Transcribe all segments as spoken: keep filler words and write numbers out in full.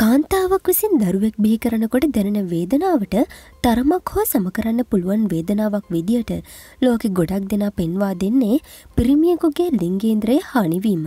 කාන්තාවක් විසින් දරුවෙක් බිහි කරනකොට දැනෙන වේදනාවට තරමක් හෝ සමකරන්න පුළුවන් වේදනාවක් විදියට ලෝකෙ ගොඩක් දෙනා පෙන්වා දෙන්නේ පිරිමියෙකුගේ ලිංගේන්ද්‍රය හානිවීම.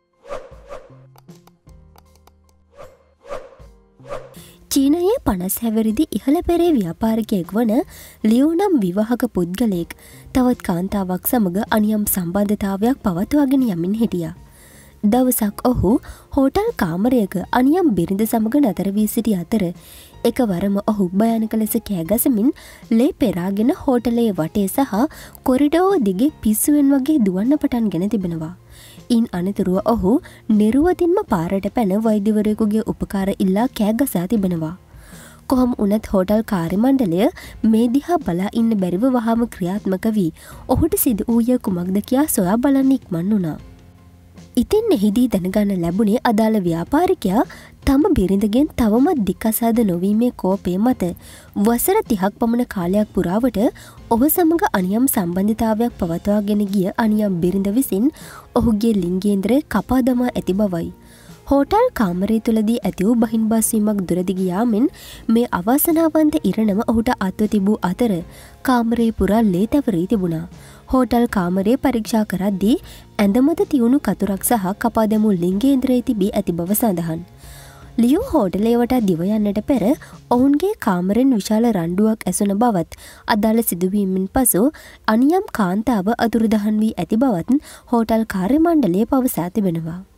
චීනයේ පනස් හැවිරිදි ඉහළ පෙරේ ව්‍යාපාරිකයෙක් වන ලියෝ නම් විවාහක පුද්ගලයෙක් තවත් කාන්තාවක් සමග අනියම් සම්බන්ධතාවයක් පවත්වාගෙන යමින් හිටියා. දවසක් ඔහු හෝටල් කාමරයක අනියම් බිරිඳ සමග නතර වී සිටි අතර එකවරම ඔහු භයානක ලෙස කෑගසමින් ලේ පෙරාගෙන හෝටලයේ වටේ සහ කොරිඩෝව දිගේ පිස්සුවෙන් වගේ දුවන්න පටන්ගෙන තිබෙනවා. ඉන් අනතුරුව ඔහු නිරුවතින්ම පාරට පැන වෛද්‍යවරයෙකුගේ උපකාර ඉල්ලා කෑගසා තිබෙනවා. කොහොම වුණත් හෝටල් කාර්ය මණ්ඩලය මේ දිහා බලා ඉන්න බැරිව වහාම ක්‍රියාත්මක වී ඔහුට සිදු වූයේ කුමක්ද කියා සොයා බලන්න ඉක්මන් වුණා. ඉතින් එහිදී දැනගන්න ලැබුණේ අදාළ ව්‍යාපාරිකයා තම බිරිඳගෙන් තවමත් දික්කසාද නොවීමේ කෝපය මත වසර තිහක් පමණ කාලයක් පුරාවට ඔහු සමග අනියම් සම්බන්ධතාවයක් පවත්වාගෙන ගිය අනියම් බිරිඳ විසින් ඔහුගේ ලිංගේන්ද්‍රය කපා දමා ඇති බවයි. හෝටල් කාමරය තුළදී ඇති වූ බහින්බාස්වීමක් දුරදිග යාමෙන් මේ අවාසනාවන්ත ඉරණම ඔහුට අත්ව තිබූ අතර කාමරේ පුරා ලේ තැවරී තිබුණා. හෝටල් කාමරය පරීක්ෂා කරද්දී ඇඳමත තියුණු කතුරක් සහ කපා දැමූ ලිංගේන්ද්‍රය තිබී ඇති බව සඳහන්. ලියෝ හෝටලේ වටා දිව යන්නට පෙර ඔවුන්ගේ කාමරෙන් විශාල රණ්ඩුවක් ඇසුන බවත් අදාළ සිදුවීමෙන් පසු අනියම් කාන්තාව අතුරුදහන් වී ඇති බවත් හෝටල් කාර්ය මණ්ඩලය පවසා තිබෙනවා.